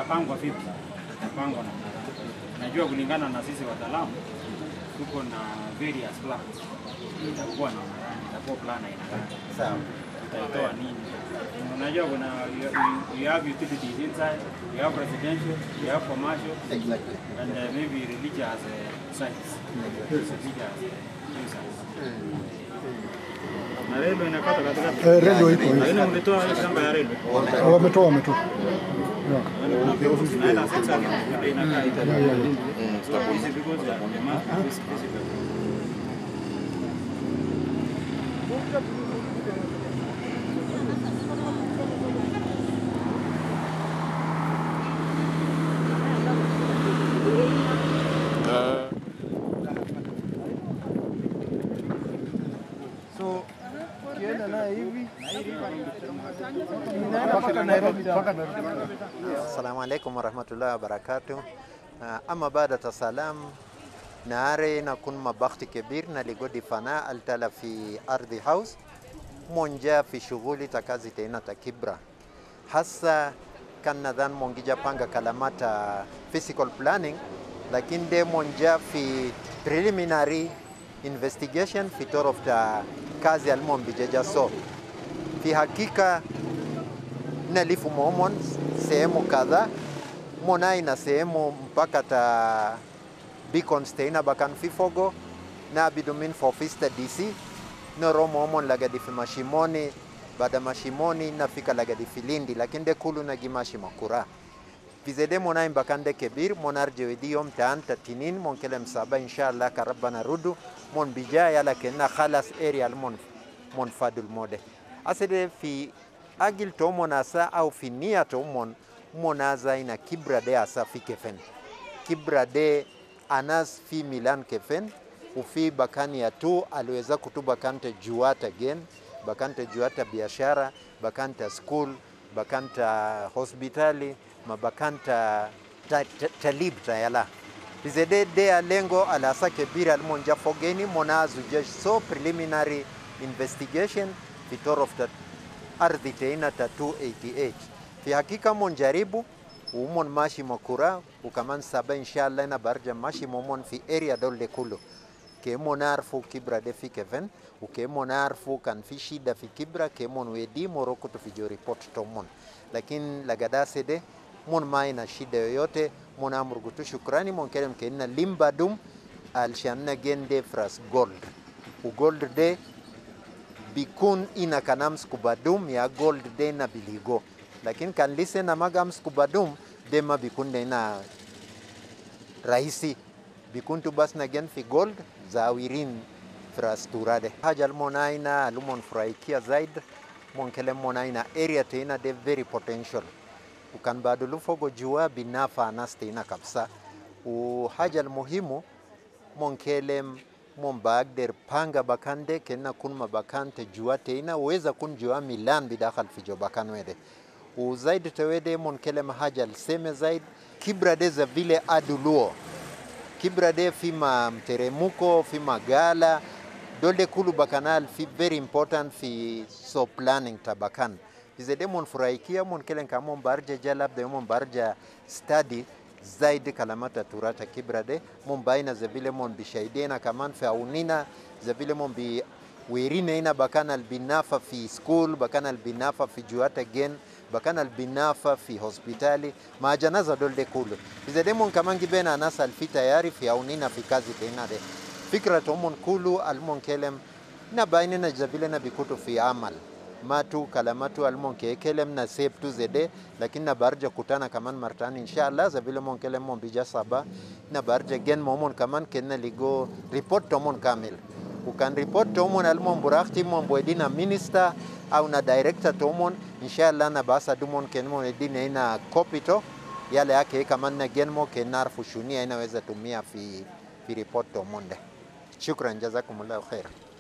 itapangwa vipi? Itapangwa na najua kulingana na sisi wataalamu tuko na various plans. Itakuwa plan aina gani? Sawa. Itaitoa nini? Unajua kuna you have utilities inside, you have residential, you have commercial, exactly, and maybe religious sites. Religious uses. Na railway inapata katika railway iko hivi. Haina mlitoa ile shamba ya railway. Wametoa. Naenda sasa inakaa Italy. Stop because ya so kienda na hivi Assalamu alaikum warahmatullahi wabarakatuh. Ama baada tasalam naare nakun mabakhti kibir na ligodi fana altala fi ardhi house monja fi shughuli takazi tena ta Kibra hasa kan nadhan mongija panga kalamata physical planning lakini de monja fi preliminary investigation fi torof ta kazi almombijeja so fi hakika nalifu momon sehemu kadha monai na sehemu mpaka ta beacon steina bakan fifogo na bidumin for fista DC noro momon lagadi fi mashimoni baada mashimoni nafika lagadi filindi lakini de kulu na gimashi makura vizede monai mbakande kebir monarje wediyom taanta tinin monkelem saba inshallah karabana rudu mon bijaya lakini khalas area mon fadul mode asede fi agil to monasa au fi nia to monaza ina Kibra de asa fi kefen Kibra de anas fi Milan kefen ufi bakani ya tu aliweza kutuba kante juata gen bakante juata biashara bakanta school bakanta hospitali mabakanta talib tayala bizede de lengo alasa kebira almonja fogeni monazu jesh so preliminary investigation fitor of the ardhi teina ta 288 fi hakika monjaribu umon mashi makura ukaman saba inshallah na barja mashi momon fi area dole kulu ke monarfu Kibra de fi keven uke monarfu kan fi shida fi Kibra ke mon wedi moroko to fi jo report to mon lakin lagada sede mon maina shida yoyote mon amurgutu shukrani mon kelem kenna limbadum al shanna gende fras gold u gold de bikun ina kanam skubadum ya gold de na biligo lakini kan listen na magam skubadum de ma bikun de na rahisi bikun tu bas na gen fi gold zawirin fras turade hajal monaina alumon fraikia zaid mon kelem monaina area teina de very potential ukan badulu fogo jua binafa anasteina kabisa u hajal muhimu mon kelem mombagder panga bakande kena kun mabakante jua teina weza kun jua Milan bidakhal fi jo bakan wede u zaid tewede mon kelem hajal seme zaid Kibra de za vile aduluo Kibra de fima mteremuko fima gala dole kulu bakanal fi very important fi so planning tabakan izede mon furaikia mon kelen kamon barja jalab de mon barja study zaidi kalamata turata Kibra de mon baina za vile mon bishaidena kaman fa unina za vile mon bi wirine ina bakana albinafa fi school bakana albinafa fi juata gen bakana albinafa fi hospitali majanaza dolde kulu izede mon kamangi bena nasa alfita yari fi unina fi kazi tena de fikra tomon kulu almon kelem na baina na zabile na bikutu fi amal matu kalamatu almon kelem na septu zede lakini na barja kutana kaman martani inshallah zabile mon kelem mon bija saba na barja gen momon kaman kenna ligo report tomon kamil ukan report tomon almon burakti mon boedina minister au na director tomon inshallah na basa dumon kenmon edina ina kopito yale yake kaman na genmo kenarfu shunia inaweza tumia fi report tomonde. Shukran, jazakumullahu khair.